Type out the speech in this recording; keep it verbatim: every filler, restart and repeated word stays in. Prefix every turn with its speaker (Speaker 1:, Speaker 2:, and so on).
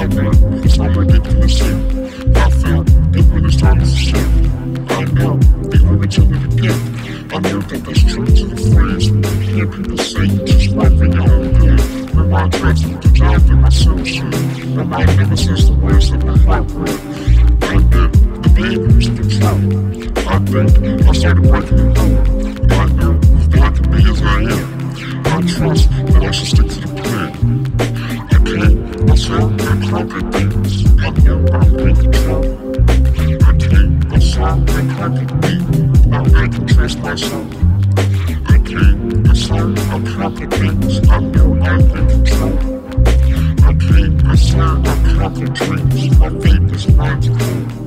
Speaker 1: I know it's not ridiculous shit. I feel it when it's time to shit. I know they only tell me to get. I know that that's true to the phrase. Hear people say you just work for your own good. Remind trust with the job that myself should. Remind never says the words that my heart would. I bet the blame was control. I think I started breaking it down. I know that I can be as I am. I trust that I should stick to the plan. I can't myself and conquer things. I know I'm in control. I can't myself and conquer me. Now I can trust myself. I can't myself and conquer things. I know I'm in control. I can't myself and conquer dreams. My faith is mine to hold.